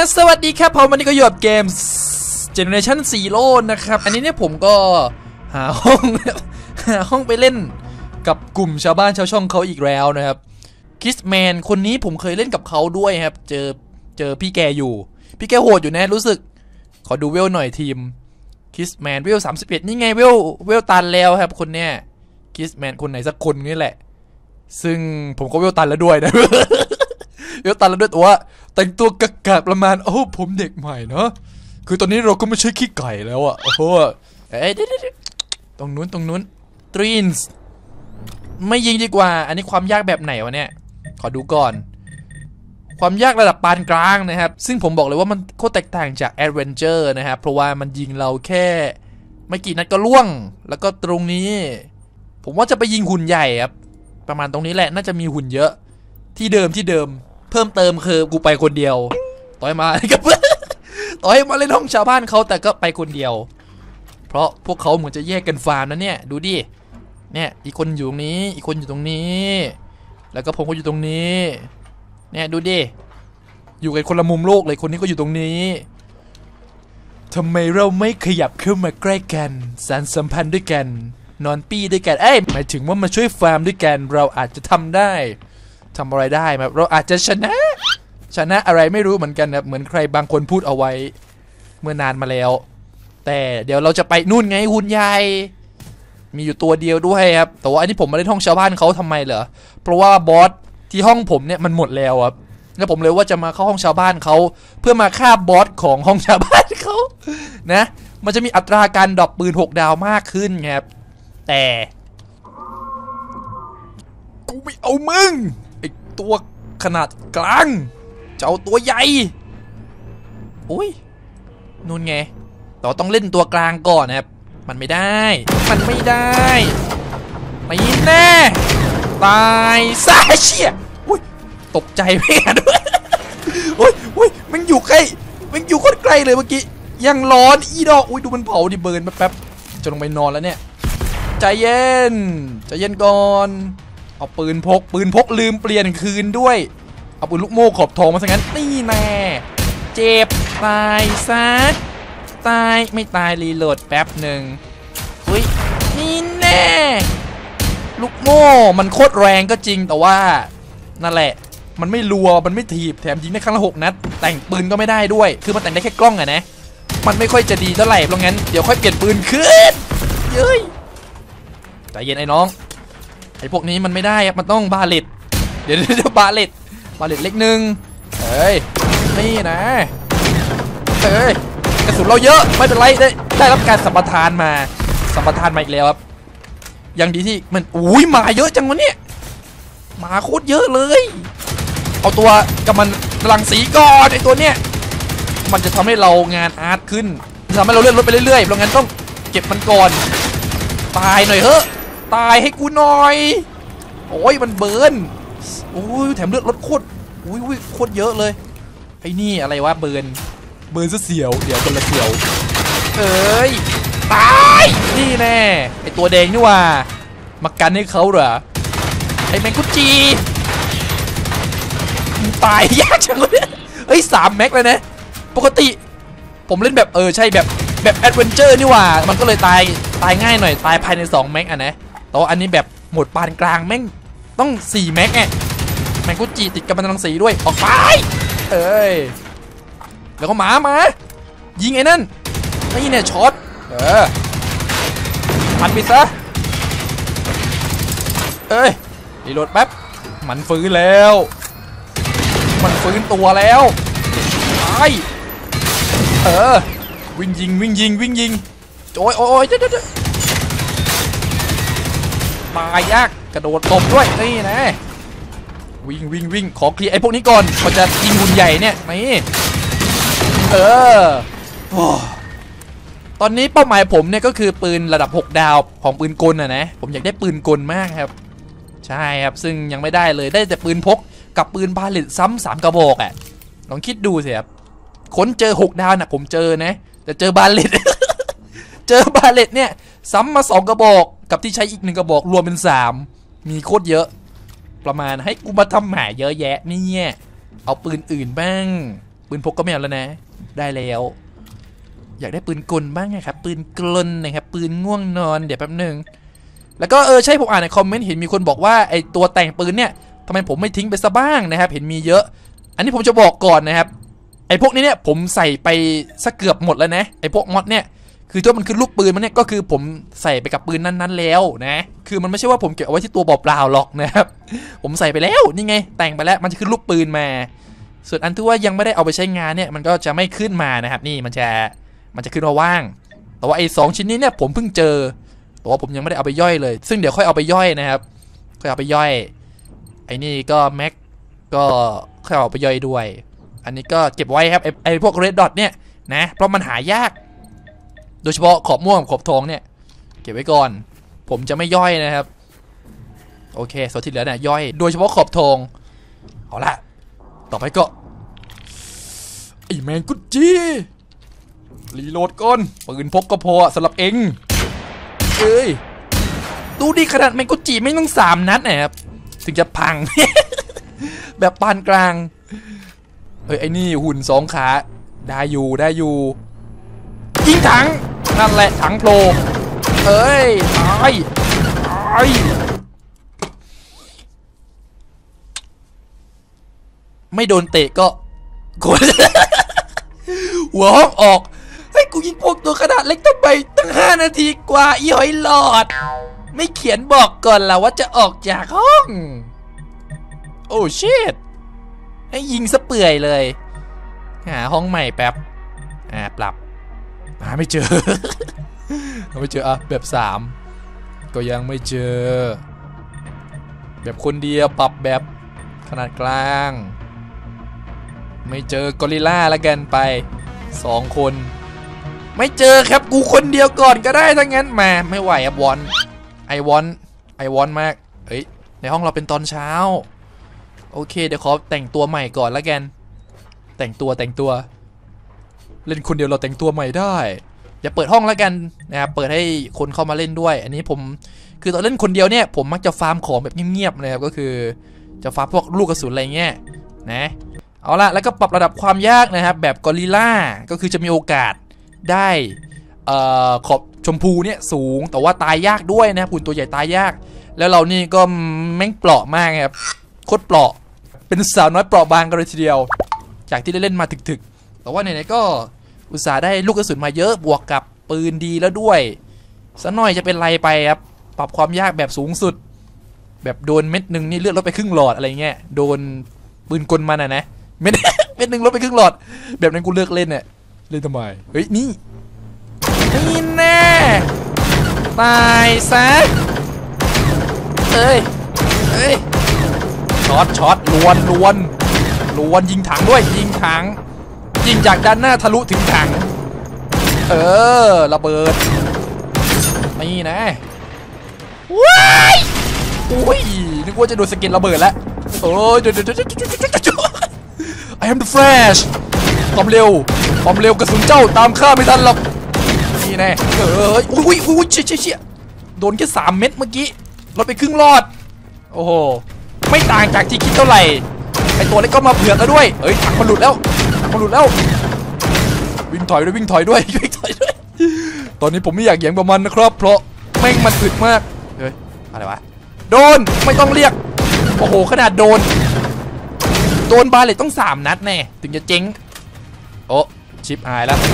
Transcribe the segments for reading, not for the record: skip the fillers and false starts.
สวัสดีครับผมวันนี้ก็อยู่กับเกม Generation Zero นะครับอันนี้เนี่ยผมก็หาห้องไปเล่นกับกลุ่มชาวบ้านชาวช่องเขาอีกแล้วนะครับคิสแมนคนนี้ผมเคยเล่นกับเขาด้วยครับเจอพี่แกอยู่พี่แกโหดอยู่นะรู้สึกขอดูเวลหน่อยทีมคิสแมนเวล31นี่ไงเวลตันแล้วครับคนเนี้ยคิสแมนคนไหนสักคนนี่แหละซึ่งผมก็เวลตันแล้วด้วยนะ เวลตันแล้วด้วยแต่ว่าแต่งตัวกากๆประมาณโอ้ผมเด็กใหม่เนาะคือตอนนี้เราก็ไม่ใช่ขี้ไก่แล้วอะโอ้โหตรงนู้นทรีนส์ไม่ยิงดีกว่าอันนี้ความยากแบบไหนวะเนี่ยขอดูก่อนความยากระดับปานกลางนะครับซึ่งผมบอกเลยว่ามันโคตรแตกต่างจากแอดเวนเจอร์นะครับเพราะว่ามันยิงเราแค่ไม่กี่นัดก็ล่วงแล้วก็ตรงนี้ผมว่าจะไปยิงหุ่นใหญ่ครับประมาณตรงนี้แหละน่าจะมีหุ่นเยอะที่เดิมเพิ่มเติมคือกูไปคนเดียวต่อยมากับต่อยมาเล่นห้องชาวบ้านเขาแต่ก็ไปคนเดียวเพราะพวกเขาเหมือนจะแยกกันฟาร์มนะเนี่ยดูดิเนี่ยอีกคนอยู่ตรงนี้อีกคนอยู่ตรงนี้แล้วก็ผมก็อยู่ตรงนี้เนี่ยดูดิอยู่กันคนละมุมโลกเลยคนนี้ก็อยู่ตรงนี้ทำไมเราไม่ขยับเข้ามาใกล้กันสานสัมพันธ์ด้วยกันนอนปี้ด้วยกันหมายถึงว่ามาช่วยฟาร์มด้วยกันเราอาจจะทำได้ทำอะไรได้ครับเราอาจจะชนะอะไรไม่รู้เหมือนกันครับเหมือนใครบางคนพูดเอาไว้เมื่อนานมาแล้วแต่เดี๋ยวเราจะไปนู่นไงหุ่นใหญ่มีอยู่ตัวเดียวด้วยครับแต่ว่าอันนี้ผมมาเล่นห้องชาวบ้านเขาทำไมเหรอเพราะว่าบอสที่ห้องผมเนี่ยมันหมดแล้วครับแล้วผมเลยว่าจะมาเข้าห้องชาวบ้านเขาเพื่อมาฆ่าบอสของห้องชาวบ้านเขานะมันจะมีอัตราการดรอปปืน6 ดาวมากขึ้นครับแต่กูไม่เอามึงไอตัวขนาดกลางจะเอาตัวใหญ่อุ้ยนู่นไงเราต้องเล่นตัวกลางก่อนนะครับมันไม่ได้ไม่แน่ตายซาเชี่ยอุ้ยตกใจแม่ด้วยอุ้ยมันอยู่ใกล้มันอยู่คนใกล้เลยเมื่อกี้ยังร้อนอีดอกอุ้ยดูมันเผาดิเบิร์นแป๊บจะลงไปนอนแล้วเนี่ยใจเย็นก่อนเอาปืนพกลืมเปลี่ยนคืนด้วยเอาปืนลูกโม่ขอบทองมาซะงั้นนี่แน่เจ็บตายซะตายไม่ตายรีโหลดแป๊บหนึ่งอุ้ยนี่แน่ลูกโม่มันโคตรแรงก็จริงแต่ว่านั่นแหละมันไม่รัวมันไม่ถีบแถมยิงได้ครั้งละ6 นัดแต่งปืนก็ไม่ได้ด้วยคือมันแต่งได้แค่กล้องอะนะมันไม่ค่อยจะดีเท่าไหร่เพราะงั้นเดี๋ยวค่อยเปลี่ยนปืนขึ้นเย้ยใจเย็นไอ้น้องไอ้พวกนี้มันไม่ได้ครับมันต้องบาเลตเดี๋ยวบาเลตเล็กนึงเฮ้ยนี่นะเฮ้ยกระสุนเราเยอะไม่เป็นไรได้รับการสัมปทานมาอีกแล้วครับยังดีที่มันอุ้ยมาเยอะจังวะเนี่ยมาโคตรเยอะเลยเอาตัวกับมันรังสีก่อนไอตัวเนี้ยมันจะทำให้เรางานอาร์ตขึ้นทำให้เราเลื่อนรถไปเรื่อยๆเพราะงั้นต้องเก็บมันก่อนตายหน่อยเฮ้ตายให้กูหน่อยโอ้ยมันเบิร์นโอ้ยแถมเลือดรถโคตรอุ้ยโคตรเยอะเลยไอ้นี่อะไรวะเบิร์นซะเสียวเดี๋ยวคนละเสียวเอ้ยตายนี่แน่ไอตัวแดงนี่ว่ามากันให้เขาเหรอไอแมงกุจีตายยากจังเลยเฮ้ย3 แม็กเลยนะปกติผมเล่นแบบใช่แบบแอดเวนเจอร์นี่ว่ามันก็เลยตายง่ายหน่อยตายภายใน2 แม็กอะนะแต่ว่าอันนี้แบบหมดปานกลางแม่งต้อง4 แม็กไงแมงกุจีติดกับมันรังสีด้วยออกไปแล้วก็มายิงไอ้นั่นนี่เนี่ยช็อตพันไปซะรีโหลดแป๊บมันฟื้นแล้วมันฟื้นตัวแล้วไปวิ่งยิงโอ้ยตายยากกระโดดตบด้วยนี่นะวิ่งขอเคลียร์ไอ้พวกนี้ก่อนเขาจะยิงหุ่นใหญ่เนี่ยนี่ตอนนี้เป้าหมายผมเนี่ยก็คือปืนระดับ6 ดาวของปืนกลนะผมอยากได้ปืนกลมากครับใช่ครับซึ่งยังไม่ได้เลยได้แต่ปืนพกกับปืนบาเลตซ้ำ3 กระบอกอ่ะลองคิดดูสิครับค้นเจอ6 ดาวนะผมเจอนะแต่เจอบาเลต เนี่ยซ้ำมา2 กระบอกกับที่ใช้อีก1 กระบอกรวมเป็น3มีโคตรเยอะประมาณให้กูมาทำหาเยอะแยะนี่เอาปืนอื่นบ้างปืนพกก็ไม่เอาแล้วนะได้แล้วอยากได้ปืนกลบ้างไงครับปืนกลนะครับปืนง่วงนอนเดี๋ยวแป๊บนึงแล้วก็ใช่ผมอ่านในคอมเมนต์เห็นมีคนบอกว่าไอตัวแต่งปืนเนี่ยทำไมผมไม่ทิ้งไปซะบ้างนะครับเห็นมีเยอะอันนี้ผมจะบอกก่อนนะครับไอพวกนี้เนี่ยผมใส่ไปซะเกือบหมดแล้วนะไอพวกมอดเนี่ยคือถ้ามันคือลูกปืนมันเนี่ยก็คือผมใส่ไปกับปืนนั้นๆแล้วนะคือมันไม่ใช่ว่าผมเก็บเอาไว้ที่ตัวเปล่าๆหรอกนะครับผมใส่ไปแล้วนี่ไงแต่งไปแล้วมันจะขึ้นลูกปืนมาส่วนอันที่ว่ายังไม่ได้เอาไปใช้งานเนี่ยมันก็จะไม่ขึ้นมานะครับนี่มันจะขึ้นมาว่างแต่ว่าไอ้2ชิ้นนี้เนี่ยผมเพิ่งเจอแต่ว่าผมยังไม่ได้เอาไปย่อยเลยซึ่งเดี๋ยวค่อยเอาไปย่อยนะครับค่อยเอาไปย่อยไอ้นี่ก็แม็กก็ค่อยเอาไปย่อยด้วยอันนี้ก็เก็บไว้ครับไอ้พวกเรดดอทเนี่ยนะเพราะมันหายากโดยเฉพาะขอบม่วงขอบทองเนี่ยเก็บไว้ก่อนผมจะไม่ย่อยนะครับโอเคส่วนที่เหลือเนี่ยย่อยโดยเฉพาะขอบทองเอาละต่อไปก็ไอ้แมงกุดจีรีโหลดก่อนปืนพกก็พอสำหรับเองเอ้ยดูดิขนาดแมงกุดจีไม่ต้อง3 นัดนะครับถึงจะพัง แบบปานกลางไอ้นี่หุ่น2 ขาได้อยู่ยิงถังนั่นแหละถังโผล่ตายไม่โดนเตะก็กด หัวห้องออกให้กูยิงพวกตัวขนาดเล็กทำไมตั้ง5 นาทีกว่าอีหอยหลอดไม่เขียนบอกก่อนล่ะว่าจะออกจากห้องโอ้ชิตให้ยิงซะเปื่อยเลยหาห้องใหม่แป๊บปรับหาไม่เจอ ไม่เจอแบบ3ก็ยังไม่เจอแบบคนเดียวปรับแบบขนาดกลางไม่เจอกอริลล่าละกันไป2 คนไม่เจอครับกูคนเดียวก่อนก็ได้ถ้างั้นมาไม่ไหววอนไอวอนมากในห้องเราเป็นตอนเช้าโอเคเดี๋ยวขอแต่งตัวใหม่ก่อนละกันแต่งตัวเล่นคนเดียวเราแต่งตัวใหม่ได้อย่าเปิดห้องละกันนะครับเปิดให้คนเข้ามาเล่นด้วยอันนี้ผมคือตอนเล่นคนเดียวเนี่ยผมมักจะฟาร์มของแบบเงียบๆนะครับก็คือจะฟาร์มพวกลูกกระสุนอะไรเงี้ยนะเอาละแล้วก็ปรับระดับความยากนะครับแบบกอริลล่าก็คือจะมีโอกาสได้ขอบชมพูเนี่ยสูงแต่ว่าตายยากด้วยนะครับหุ่นตัวใหญ่ตายยากแล้วเรานี่ก็แม่งเปราะมากครับโคตรเปราะเป็นสาวน้อยเปราะบางกันเลยทีเดียวจากที่ได้เล่นมาถึกๆแต่ว่าไหนๆก็อุตส่าห์ได้ลูกกระสุนมาเยอะบวกกับปืนดีแล้วด้วยสักหน่อยจะเป็นไรไปครับปรับความยากแบบสูงสุดแบบโดนเม็ดหนึ่งนี่เลือดลดไปครึ่งหลอดอะไรเงี้ยโดนปืนกลมันนะเม็ด หนึ่งลดไปครึ่งหลอดแบบนั้นกูเลิกเล่นเนี่ยเล่นทำไมนี่แน่ตายซะช็อตล้วนยิงถังด้วยยิงจากด้านหน้าทะลุถึงถังระเบิดนี่นะว้ายอุ้ยนึกว่าจะโดนสกินระเบิดแล้วเดี๋ยวI am the Flash ความเร็วกระสุนเจ้าตามข้าไม่ทันหรอกนี่แน่อุ้ยเชี่ยโดนแค่3 เม็ดเมื่อกี้ลดไปครึ่งหลอดโอ้โหไม่ต่างจากที่คิดเท่าไหร่ไอตัวเล็กก็มาเผือกแล้วด้วยถังมันหลุดแล้ววิ่งถอยด้วยตอนนี้ผมไม่อยากแย่งประมันนะครับเพราะแม่งมันอึดมากอะไรวะโดนไม่ต้องเรียกโอ้โหขนาดโดนบาเลตต้อง3 นัดแน่ถึงจะเจ๊งโอ้ชิปหายแล้ว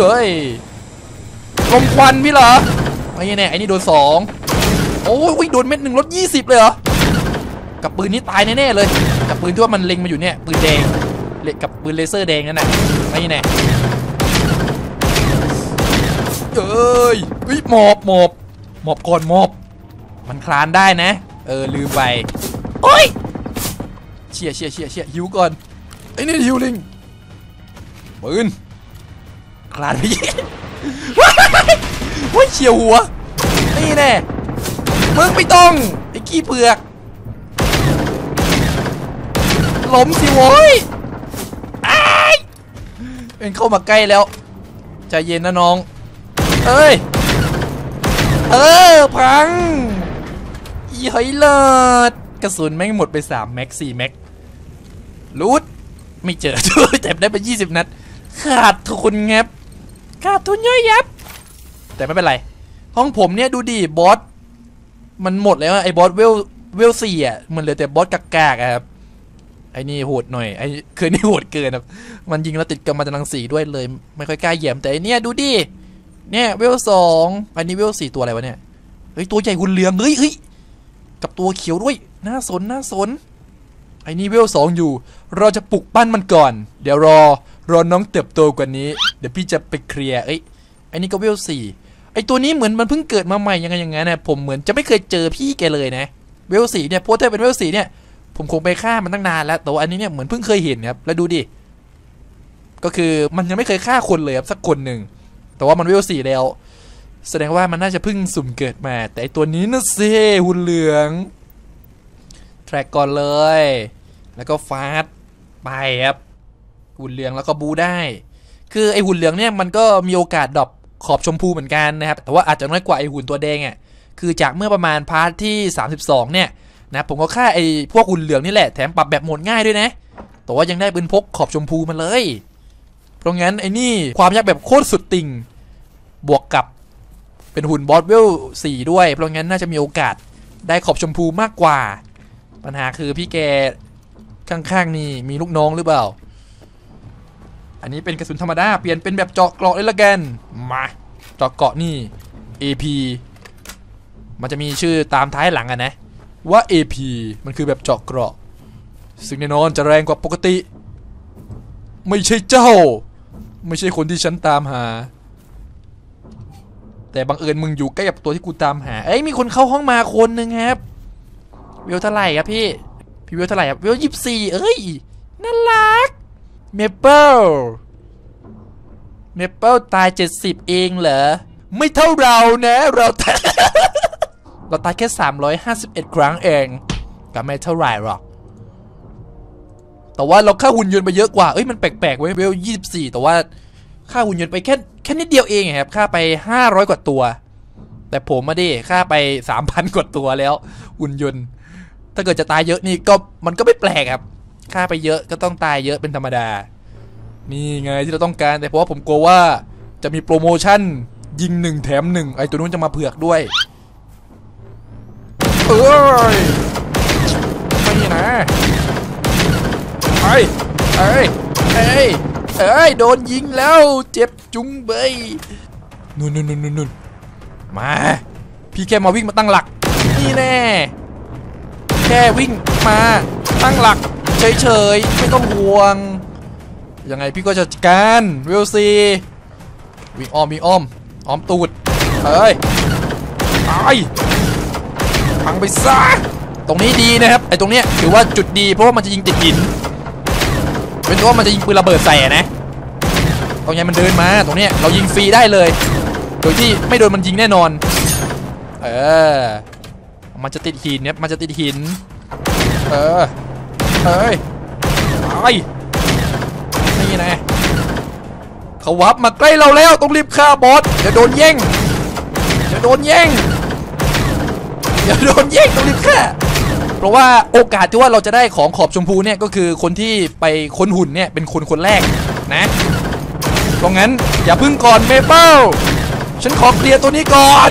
ลมควันพี่เหรอไอ้นี่โดน2โอ้ยโดนเม็ด 1ลด20เลยเหรอกับปืนนี้ตายแน่ๆเลยกับปืนที่ว่ามันเล็งมาอยู่เนี่ยปืนแดงกับปืนเลเซอร์แดงนั่นน่ะไอ้นี่หมอบก่อนมันคลานได้นะลืมไปโอ้ยเชี่ยหิวก่อนไอ้นี่หิวลิงปืนคลานไปว้ยเฉียวหัวนี่แน่มึงไม่ต้องไอ้ขี้เผือกล้มสิโว้ยเป็นเข้ามาใกล้แล้วใจเย็นนะน้องพังอีหอยเลิศกระสุนแม่งหมดไป3 แม็ก 4 แม็กรูดไม่เจอแต่ได้ไป20 นัดขาดทุนครับขาดทุนเยอะยับแต่ไม่เป็นไรห้องผมเนี่ยดูดิบอสมันหมดแล้วไอ้บอสเวล4อ่ะมันเหลือแต่บอสกากๆครับไอ้นี่โหดหน่อยไอ้คือนี่โหดเกินครับมันยิงแล้วติดกำมะถันรังสีด้วยเลยไม่ค่อยกล้าเหยียบแต่ไอ้เนี่ยดูดิเนี่ยเวล2อันนี้เวล4ตัวอะไรวะเนี่ยเฮ้ยตัวใหญ่หุ่นเหลืองเฮ้ยกับตัวเขียวด้วยน่าสนไอ้นี่เวล2อยู่เราจะปลุกปั้นมันก่อนเดี๋ยวรอน้องเติบโตกว่านี้เดี๋ยวพี่จะไปเคลียร์ไอ้นี่ก็เวล4ไอ้ตัวนี้เหมือนมันเพิ่งเกิดมาใหม่ยังไงอย่างงั้นนะผมเหมือนจะไม่เคยเจอพี่แกเลยนะเวล4เนี่ยเพราะถ้าเป็นเวล4เนี่ยผมคงไปฆ่ามันตั้งนานแล้วแต่ว่าอันนี้เนี่ยเหมือนเพิ่งเคยเห็นครับแล้วดูดิก็คือมันยังไม่เคยฆ่าคนเลยครับสักคนหนึ่งแต่ว่ามันเวล4แล้วแสดงว่ามันน่าจะเพิ่งสุ่มเกิดมาแต่ไอตัวนี้นะเซ่หุ่นเหลืองแทร็กก่อนเลยแล้วก็ฟาดไปครับหุ่นเหลืองแล้วก็บูได้คือไอหุ่นเหลืองเนี่ยมันก็มีโอกาสดรอปขอบชมพูเหมือนกันนะครับแต่ว่าอาจจะน้อยกว่าไอหุ่นตัวแดงอ่ะคือจากเมื่อประมาณพาร์ทที่32เนี่ยนะผมก็ฆ่าไอพวกหุ่นเหลืองนี่แหละแถมปรับแบบโหมดง่ายด้วยนะแต่ว่ายังได้ปืนพกขอบชมพูมาเลยเพราะงั้นไอ้นี่ความยากแบบโคตรสุดติ่งบวกกับเป็นหุ่นบอสเวล4ด้วยเพราะงั้นน่าจะมีโอกาสได้ขอบชมพูมากกว่าปัญหาคือพี่แกข้างๆนี่มีลูกน้องหรือเปล่าอันนี้เป็นกระสุนธรรมดาเปลี่ยนเป็นแบบเจาะเกราะเลยละกันมาเจาะเกราะนี่ AP มันจะมีชื่อตามท้ายหลังอะนะว่า AP มันคือแบบเจาะเกราะซึ่งแน่นอนจะแรงกว่าปกติไม่ใช่เจ้าไม่ใช่คนที่ฉันตามหาแต่บังเอิญมึงอยู่ใกล้กับตัวที่กูตามหามีคนเข้าห้องมาคนหนึ่งครับวิวเท่าไหร่ครับพี่วิวเท่าไหร่ครับวิว24น่ารักเมเปิลตาย70เองเหรอไม่เท่าเรานะเราตายแค่351ครั้งเองก็ไม่เท่าไหร่หรอกแต่ว่าเราฆ่าหุ่นยนต์ไปเยอะกว่ามันแปลกๆเว้ยเวล24แต่ว่าฆ่าหุ่นยนต์ไปแค่นิดเดียวเองครับฆ่าไป500กว่าตัวแต่ผมมาดิฆ่าไป 3,000 กว่าตัวแล้วหุ่นยนต์ถ้าเกิดจะตายเยอะนี่ก็มันก็ไม่แปลกครับฆ่าไปเยอะก็ต้องตายเยอะเป็นธรรมดานี่ไงที่เราต้องการแต่เพราะว่าผมกลัวว่าจะมีโปรโมชั่นยิง1แถม1ไอตัวนู้นจะมาเผือกด้วยไม่นะโดนยิงแล้วเจ็บจุงเบยนู่นมาพี่แค่มาวิ่งมาตั้งหลักนี่แน่แค่วิ่งมาตั้งหลักเฉยๆไม่ต้องห่วงยังไงพี่ก็จะจัดการเวลซีวิ่งอ้อมตูดตายพังไปซะตรงนี้ดีนะครับไอ้ตรงเนี้ยถือว่าจุดดีเพราะว่ามันจะยิงติดหินเป็นตัวมันจะยิงปืนระเบิดใส่นะตรงนี้มันเดินมาตรงเนี้ยเรายิงฟรีได้เลยโดยที่ไม่โดนมันยิงแน่นอนมันจะติดหินเนี่ยมันจะติดหินนี่นะเขาวับมาใกล้เราแล้วต้องรีบฆ่าบอสอย่าโดนแย่งต้องรีบฆ่าเพราะว่าโอกาสที่ว่าเราจะได้ของขอบชมพูเนี่ยก็คือคนที่ไปค้นหุ่นเนี่ยเป็นคนแรกนะเพราะงั้นอย่าพึ่งก่อนเมเปิลฉันขอเคลียร์ตัวนี้ก่อน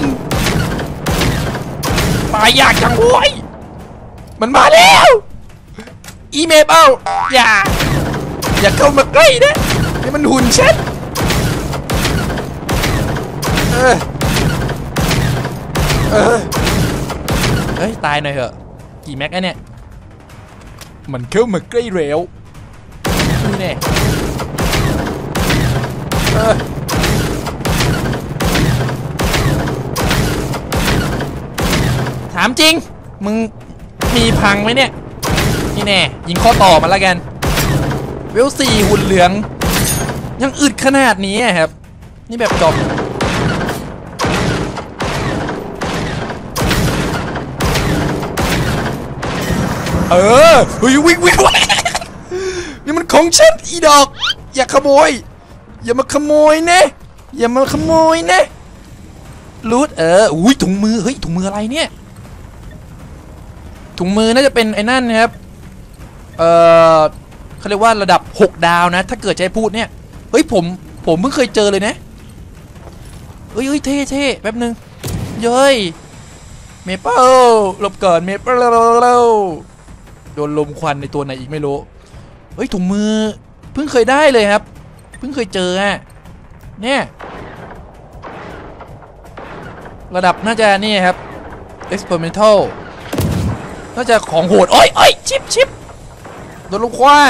ตายยากจังโว้ยมันมาแล้วอีเมเปิลอย่าเข้ามาใกล้นะนี่มันหุ่นฉันตายหน่อยเถอะกี่แม็กเนี่ยมันเข้ามาใกล้เร็วนี่แน่ถามจริงมึงมีพังไหมเนี่ยนี่แน่ยิงข้อต่อมาแล้วกันเวล4หุ่นเหลืองยังอึดขนาดนี้ครับนี่แบบจบวิ่งนี่มันของฉันอีดอกอย่าขโมยอย่ามาขโมยนะรูดถุงมือถุงมืออะไรเนี่ยถุงมือน่าจะเป็นไอ้นั่นครับเขาเรียกว่าระดับ6 ดาวนะถ้าเกิดจะให้พูดเนี่ยเฮ้ยผมเพิ่งเคยเจอเลยนะเฮ้ยเท่แป๊บนึงเย้ยเมเปิลหลบก่อนเมเปิลโดนลมควันในตัวไหนอีกไม่รู้เฮ้ยถุงมือเพิ่งเคยได้เลยครับเพิ่งเคยเจออ่ะเนี่ยระดับน่าจะนี่ครับ experimental น่าจะของโหดโอ้ยชิปโดนลมควัน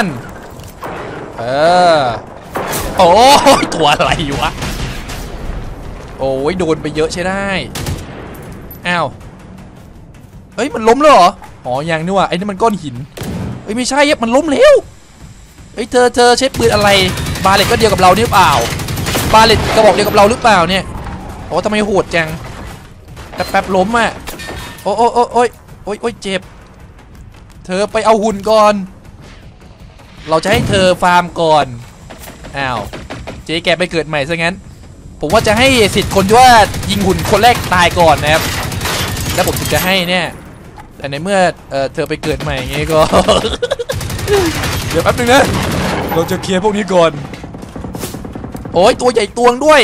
โอ้ยตัวอะไรวะโอ้ยโดนไปเยอะใช่ได้อ้าวเฮ้ยมันล้มแล้วเหรออ๋อยังนี่ว่ะไอ้นี่มันก้อนหินเฮ้ยไม่ใช่ยับมันล้มแล้วเฮ้ยเธอใช้ปืนอะไรบาเลตก็เดียวกับเราหรือเปล่าบาเลตกระบอกเดียวกับเราหรือเปล่าเนี่ยโอ้ทำไมโหดจังแป๊บล้มอ่ะโอ้ยเจ็บเธอไปเอาหุ่นก่อนเราจะให้เธอฟาร์มก่อนอ้าวเจ๊แกไปเกิดใหม่ซะงั้นผมว่าจะให้สิทธิ์คนที่ว่ายิงหุ่นคนแรกตายก่อนนะครับแล้วผมถึงจะให้เนี่ยแต่ในเมื่อเธอไปเกิดใหม่อย่างงี้ก็ เดี๋ยวแป๊บนึงนะเราจะเคลียร์พวกนี้ก่อนโอ้ยตัวใหญ่ตวงด้วย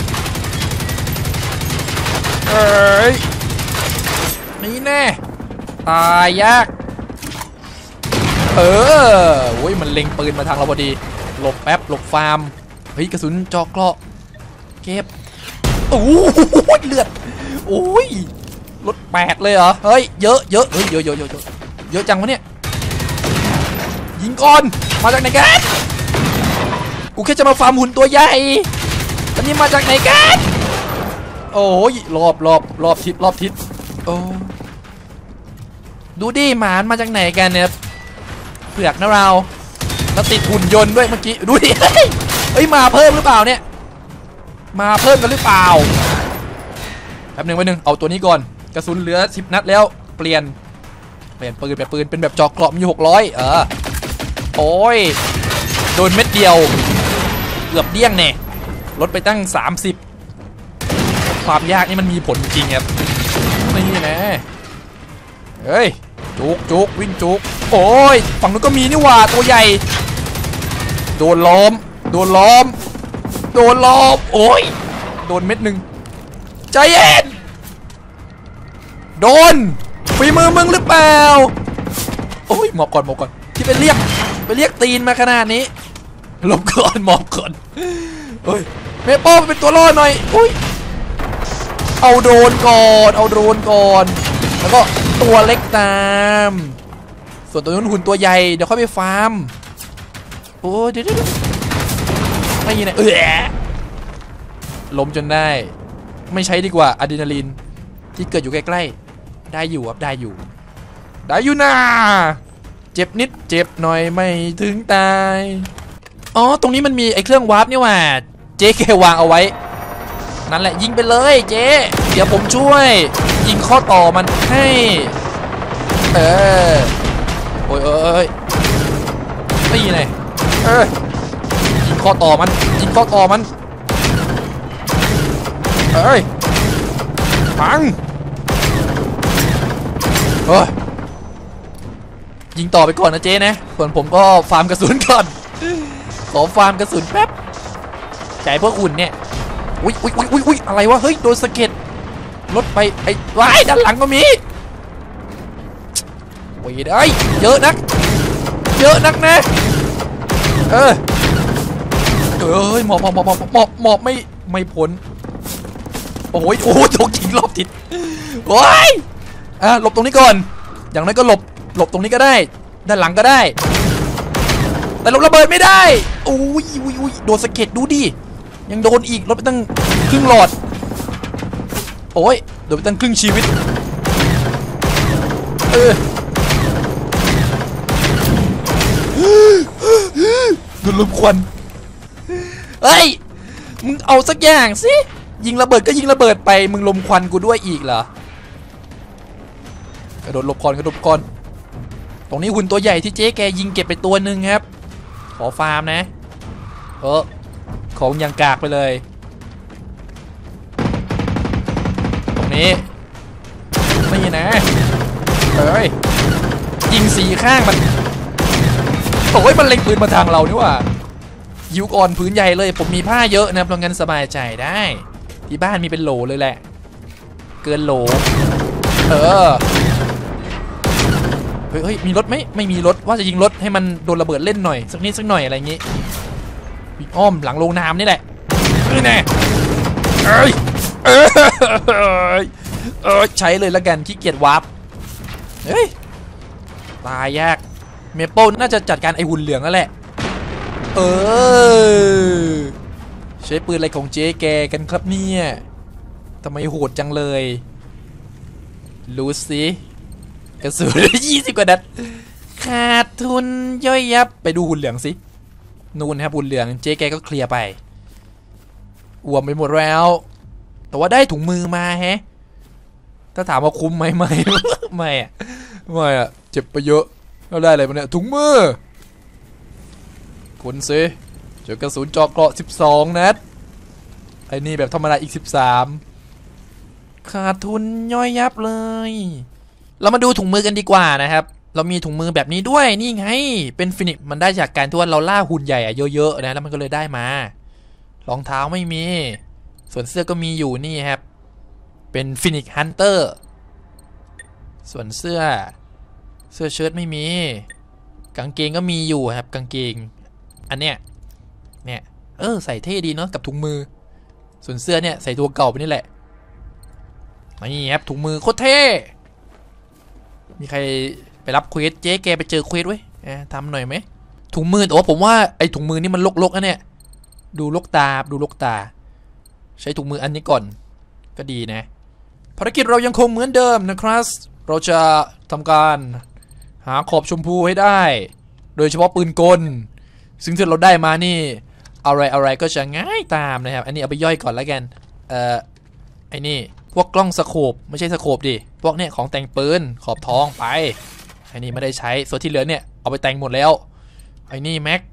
นี่แน่ตายยากโอ้ยมันเล็งปืนมาทางเราพอดีหลบแป๊บหลบฟาร์มเฮ้ยกระสุนจอกเกราะเก็บโอ้ยเลือดโอ้ยรถ8เลยเหรอเฮ้ยเยอะเฮ้ยเยอะจังวะเนี่ยยิงก่อนมาจากไหนกันกูแค่จะมาฟาร์มหุ่นตัวใหญ่ตอนนี้มาจากไหนกันโอ้ยรอบทิศโอ้ดูดิหมานมาจากไหนกันเนี่ยเผือกนะเราแล้วติดหุ่นยนต์ด้วยเมื่อกี้ดูดิเฮ้ยมาเพิ่มหรือเปล่าเนี่ยมาเพิ่มกันหรือเปล่าแป๊บนึงเอาตัวนี้ก่อนกระสุนเหลือ10 นัดแล้วเปลี่ยนปืนเป็นแบบจอกเกราะมี600โอ้ยโดนเม็ดเดียวเกือบเดี้ยงแน่ลดไปตั้ง30ความยากนี่มันมีผลจริงครับนี่นะเฮ้ยจุกวิ่งจุกโอ้ยฝั่งนู้นก็มีนี่หว่าตัวใหญ่โดนล้อมโอ้ยโดนเม็ดหนึ่งใจเย็นโดนฝีมือมึงหรือเปล่าโอ้ยหมอบก่อนที่ไปเรียกตีนมาขนาดนี้หลบก่อนหมอบก่อนเฮ้ยเมโป้เป็นตัวรอดหน่อยอุ้ยเอาโดรนก่อนแล้วก็ตัวเล็กตามส่วนตัวนู้นหุ่นตัวใหญ่เดี๋ยวค่อยไปฟาร์มโอ้เดี๋ยวไม่ยินนะล้มจนได้ไม่ใช้ดีกว่าอะดรีนาลีนที่เกิดอยู่ใกล้ๆได้อยู่ครับได้อยู่นะเจ็บนิดเจ็บหน่อยไม่ถึงตายอ๋อตรงนี้มันมีไอ้เครื่องวาร์ปนี่ว่าเจ๊แกวางเอาไว้นั่นแหละยิงไปเลยเจ๊เดี๋ยวผมช่วยยิงข้อต่อมันให้โอ้ยนี่ไงยิงข้อต่อมันพังยิงต่อไปก่อนนะเจ๊นะส่วนผมก็ฟาร์มกระสุนก่อนขอฟาร์มกระสุนแป๊บใจพวกอุ่นเนี่ยอุ้ยอะไรวะเฮ้ยโดนสะเก็ดรถไปไอ้ว้ายด้านหลังก็มีโอ้ยได้เยอะนักนะเฮ้ยหมอบไม่พ้นโอ้ยโดนยิงรอบทิศโอ้ยหลบตรงนี้ก่อนอย่างนั้นก็หลบตรงนี้ก็ได้ด้านหลังก็ได้แต่หลบระเบิดไม่ได้โอ้ยโดนสะเก็ดดูดิยังโดนอีกรถไปตั้งครึ่งหลอดโอ้ยโดนไปตั้งครึ่งชีวิตโดนลมควันเฮ้ยมึงเอาสักอย่างสิยิงระเบิดก็ยิงระเบิดไปมึงลมควันกูด้วยอีกเหรอกระโดดหลบก่อนตรงนี้หุ่นตัวใหญ่ที่เจ๊แกยิงเก็บไปตัวหนึ่งครับขอฟาร์มนะของยังกากไปเลยตรงนี้นะยิง4 ข้างมันโอ้ยมันเล็งปืนมาทางเรานี่ว่ายิวก่อนพื้นใหญ่เลยผมมีผ้าเยอะนะครับเรางั้นสบายใจได้ที่บ้านมีเป็นโหลเลยแหละเกินโหลเฮ้ยมีรถไหมไม่มีรถว่าจะยิงรถให้มันโดนระเบิดเล่นหน่อยสักนิดสักหน่อยอะไรอย่างงี้วิ่งอ้อมหลังโรงน้ำนี่แหละนี่แน่ใช้เลยละกันขี้เกียจวาร์ปเฮ้ยตายยากเมเปิลน่าจะจัดการไอหุ่นเหลืองแล้วแหละใช้ปืนอะไรของเจ๊แกกันครับเนี่ยทำไมโหดจังเลยรู้สิกระสุน20 กว่านัดขาดทุนย่อยยับไปดูหุ่นเหลืองสินู่นครับหุ่นเหลืองเจ๊แกก็เคลียร์ไปอ้วมไปหมดแล้วแต่ว่าได้ถุงมือมาแฮะถ้าถามว่าคุ้มไหมไม่อะเจ็บไปเยอะแล้วได้อะไรมาเนี่ยถุงมือคุณสิเจอกระสุนเจาะเกราะ12 นัดไอ้นี่แบบธรรมดาอีก13ขาดทุนย่อยยับเลยเรามาดูถุงมือกันดีกว่านะครับเรามีถุงมือแบบนี้ด้วยนี่ไงเป็นฟินิกมันได้จากการที่ว่าเราล่าหุ่นใหญ่เยอะๆนะแล้วมันก็เลยได้มารองเท้าไม่มีส่วนเสื้อก็มีอยู่นี่ครับเป็นฟินิกฮันเตอร์ส่วนเสื้อเชิ้ตไม่มีกางเกงก็มีอยู่ครับกางเกงอันเนี้ยใส่เท่ดีเนาะกับถุงมือส่วนเสื้อเนี่ยใส่ตัวเก่าไปนี่แหละนี่ครับถุงมือโคตรเท่มีใครไปรับเควสเจ๊แกไปเจอเควสไว้ทำหน่อยไหมถุงมือแต่ว่าผมว่าไอ้ถุงมือนี่มันลกๆนะเนี่ยดูลกตาใช้ถุงมืออันนี้ก่อนก็ดีนะภารกิจเรายังคงเหมือนเดิมนะครับเราจะทำการหาขอบชมพูให้ได้โดยเฉพาะปืนกลซึ่งที่เราได้มานี่อะไรก็จะง่ายตามนะครับอันนี้เอาไปย่อยก่อนแล้วกันไอ้นี่พวกกล้องสโคปไม่ใช่สโคปดิพวกเนี่ยของแต่งปืนขอบทองไปไอ้นี่ไม่ได้ใช้ส่วนที่เหลือเนี่ยเอาไปแต่งหมดแล้วไอ้นี่แม็ก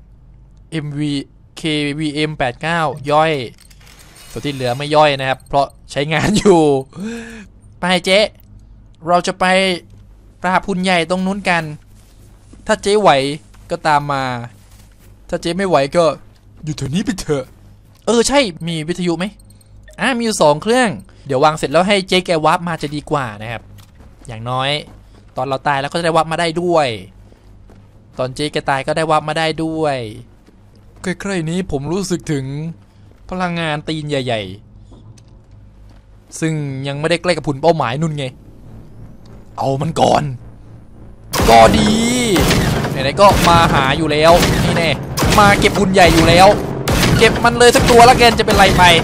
KVM89 ย่อยส่วนที่เหลือไม่ย่อยนะครับเพราะใช้งานอยู่ไปเจ๊เราจะไปปราบหุ่นใหญ่ตรงนู้นกันถ้าเจ๊ไหวก็ตามมาถ้าเจ๊ไม่ไหวก็อยู่แถวนี้ไปเถอะใช่มีวิทยุไหมมีอยู่2 เครื่องเดี๋ยววางเสร็จแล้วให้เจ๊แกวาร์ปมาจะดีกว่านะครับอย่างน้อยตอนเราตายแล้วก็จะได้วาร์ปมาได้ด้วยตอนเจ๊แกตายก็ได้วาร์ปมาได้ด้วยใกล้ๆนี้ผมรู้สึกถึงพลังงานตีนใหญ่ๆซึ่งยังไม่ได้ใกล้กับผลเป้าหมายนุ่นไงเอามันก่อนก็ดีไหนๆก็มาหาอยู่แล้วนี่แน่มาเก็บหุ่นใหญ่อยู่แล้วเก็บมันเลยสักตัวละกันจะเป็นไรไป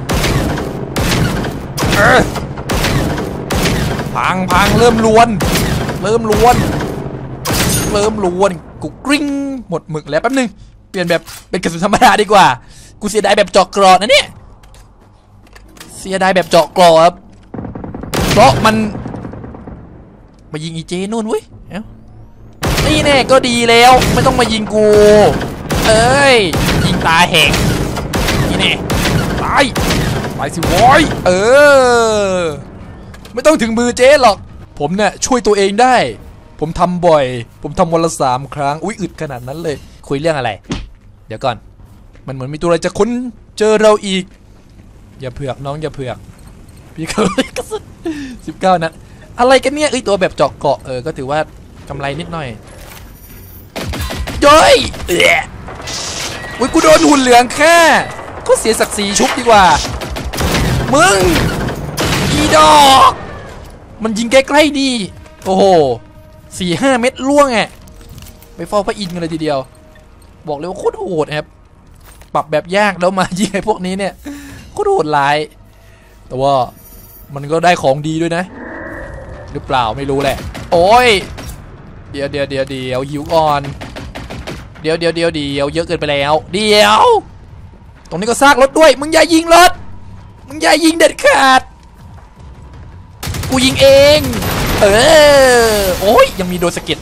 พังเริ่มล้วนกูกริ้งหมดหมึกแล้วแป๊บนึงเปลี่ยนแบบเป็นกระสุนธรรมดาดีกว่ากูเสียดายแบบเจาะเกราะนะเนี่ยเสียดายแบบเจาะเกราะครับเพราะมันมายิงอีเจนู่นเว้ยนี่แน่ก็ดีแล้วไม่ต้องมายิงกูยิงตาแหกนี่แน่ตายสิวอยไม่ต้องถึงมือเจ๊หรอกผมเนี่ยช่วยตัวเองได้ผมทำบ่อยผมทำวันละ3 ครั้งอึดขนาดนั้นเลยคุยเรื่องอะไรเดี๋ยวก่อนมันเหมือนมีตัวอะไรจะค้นเจอเราอีกอย่าเผือกน้องอย่าเผือกพี่เขากระสุน19 นัดอะไรกันเนี่ยตัวแบบเจาะเกาะก็ถือว่ากำไรนิดหน่อยย้อยกูโดนหุ่นเหลืองแค่ก็เสียศักดิ์ศรีชุบดีกว่ามึงอีดอกมันยิงใกล้ๆดีโอ้โห4-5 เม็ดล่วงไปเฝ้าพระอินทร์กันเลยทีเดียวบอกเลยว่าโคตรโหดครับปรับแบบยากแล้วมายิงไอ้พวกนี้เนี่ยโคตรโหดร้ายแต่ว่ามันก็ได้ของดีด้วยนะหรือเปล่าไม่รู้แหละโอ้ยเดี๋ยวหิวก่อนเดี๋ยวเยอะเกินไปแล้วเดี๋ยวตรงนี้ก็ซากรถด้วยมึงอย่ายิงรถมึงอย่ายิงเด็ดขาดกูยิงเองโอ้ยยังมีโดนสะเก็ด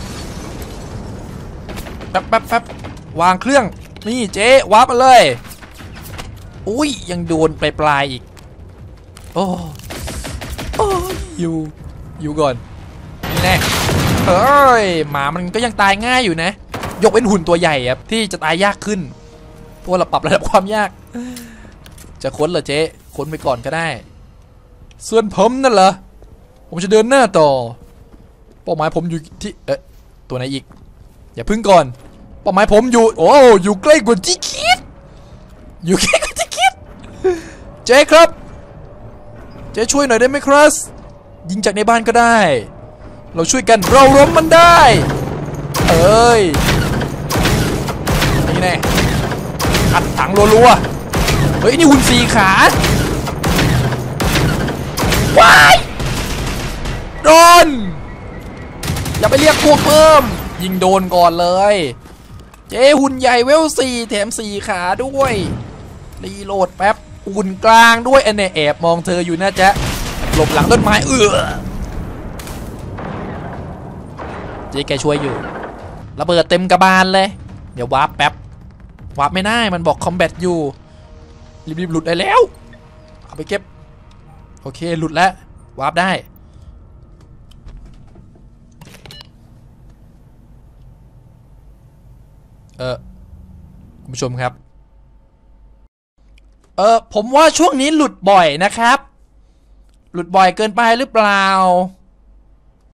แป๊บวางเครื่องนี่เจ๊วาร์ปมาเลยอุ้ยยังโดนปลายอีกโอ้อยู่ก่อนนี่แน่หมามันก็ยังตายง่ายอยู่นะยกเว้นหุ่นตัวใหญ่ครับที่จะตายยากขึ้นเพราะเราปรับระดับความยากจะค้นเหรอเจ๊ค้นไปก่อนก็ได้ส่วนผมนั่นเหรอผมจะเดินหน้าต่อเป้าหมายผมอยู่ที่ตัวไหนอีกอย่าพึ่งก่อนเป้าหมายผมอยู่โอ้อยู่ใกล้กว่าที่คิดอยู่ใกล้กว่าที่คิดเจ๊ครับเจ๊ช่วยหน่อยได้ไหมครับยิงจากในบ้านก็ได้เราช่วยกันเราล้มมันได้เอ้ยนี่แน่อัดถังรัวๆเฮ้ยนี่หุ่น4 ขาว้ายโดนอย่าไปเรียกพวกเพิ่มยิงโดนก่อนเลยเจ๊หุ่นใหญ่เวล4แถม4 ขาด้วยรีโหลดแป๊บหุ่นกลางด้วยแอบมองเธออยู่นะจ๊ะหลบหลังต้นไม้เจ๊แกช่วยอยู่ระเบิดเต็มกระบาลเลยเดี๋ยววาร์ปแป๊บวาร์ปไม่ได้มันบอกคอมแบทอยู่รีบหลุดได้แล้วเอาไปเก็บโอเคหลุดแล้ววาร์ปได้คุณผู้ชมครับผมว่าช่วงนี้หลุดบ่อยนะครับหลุดบ่อยเกินไปหรือเปล่า